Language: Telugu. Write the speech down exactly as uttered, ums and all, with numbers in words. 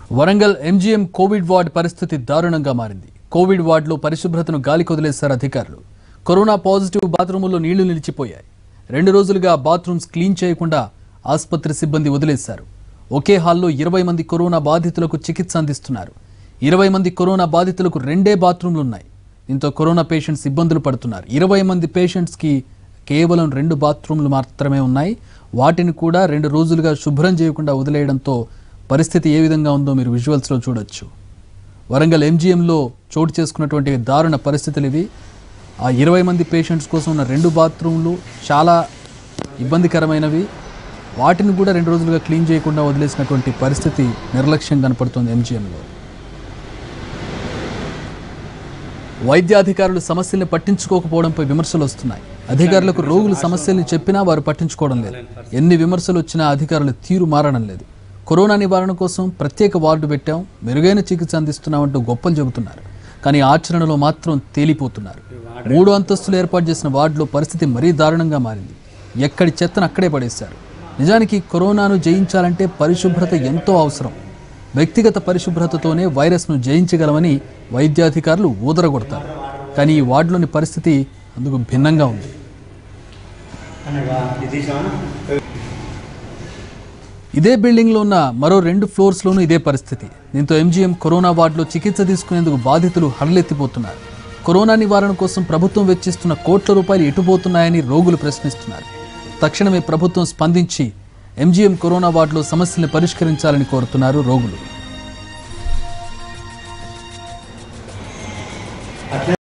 వరంగల్ ఎంజీఎం కోవిడ్ వార్డ్ పరిస్థితి దారుణంగా మారింది. కోవిడ్ వార్డులో పరిశుభ్రతను గాలికి వదిలేశారు అధికారులు. కరోనా పాజిటివ్ బాత్రూముల్లో నీళ్లు నిలిచిపోయాయి. రెండు రోజులుగా బాత్రూమ్స్ క్లీన్ చేయకుండా ఆసుపత్రి సిబ్బంది వదిలేశారు. ఒకే హాల్లో ఇరవై మంది కరోనా బాధితులకు చికిత్స అందిస్తున్నారు. ఇరవై మంది కరోనా బాధితులకు రెండే బాత్రూమ్లు ఉన్నాయి. దీంతో కరోనా పేషెంట్స్ ఇబ్బందులు పడుతున్నారు. ఇరవై మంది పేషెంట్స్కి కేవలం రెండు బాత్రూమ్లు మాత్రమే ఉన్నాయి. వాటిని కూడా రెండు రోజులుగా శుభ్రం చేయకుండా వదిలేయడంతో పరిస్థితి ఏ విధంగా ఉందో మీరు విజువల్స్లో చూడొచ్చు. వరంగల్ ఎంజీఎంలో చోటు చేసుకున్నటువంటి దారుణ పరిస్థితులు ఇవి. ఆ ఇరవై మంది పేషెంట్స్ కోసం ఉన్న రెండు బాత్రూమ్లు చాలా ఇబ్బందికరమైనవి. వాటిని కూడా రెండు రోజులుగా క్లీన్ చేయకుండా వదిలేసినటువంటి పరిస్థితి నిర్లక్ష్యం కనపడుతుంది ఎంజీఎంలో. వైద్యాధికారులు సమస్యల్ని పట్టించుకోకపోవడంపై విమర్శలు వస్తున్నాయి. అధికారులకు రోగులు సమస్యల్ని చెప్పినా వారు పట్టించుకోవడం లేదు. ఎన్ని విమర్శలు వచ్చినా అధికారుల తీరు మారడం లేదు. కరోనా నివారణ కోసం ప్రత్యేక వార్డు పెట్టాం, మెరుగైన చికిత్స అందిస్తున్నామంటూ గొప్పలు చెబుతున్నారు. కానీ ఆచరణలో మాత్రం తేలిపోతున్నారు. మూడు అంతస్తులు ఏర్పాటు చేసిన వార్డులో పరిస్థితి మరీ దారుణంగా మారింది. ఎక్కడి చెత్తను అక్కడే పడేశారు. నిజానికి కరోనాను జయించాలంటే పరిశుభ్రత ఎంతో అవసరం. వ్యక్తిగత పరిశుభ్రతతోనే వైరస్ను జయించగలమని వైద్యాధికారులు ఊదరగొడతారు. కానీ ఈ వార్డులోని పరిస్థితి అందుకు భిన్నంగా ఉంది. ఇదే బిల్డింగ్లో ఉన్న మరో రెండు ఫ్లోర్స్లోనూ ఇదే పరిస్థితి. దీంతో ఎంజీఎం కరోనా వార్డులో చికిత్స తీసుకునేందుకు బాధితులు హడలెత్తిపోతున్నారు. కరోనా నివారణ కోసం ప్రభుత్వం వెచ్చిస్తున్న కోట్ల రూపాయలు ఎటుపోతున్నాయని రోగులు ప్రశ్నిస్తున్నారు. తక్షణమే ప్రభుత్వం స్పందించి ఎంజీఎం కరోనా వార్డులో సమస్యల్ని పరిష్కరించాలని కోరుతున్నారు రోగులు.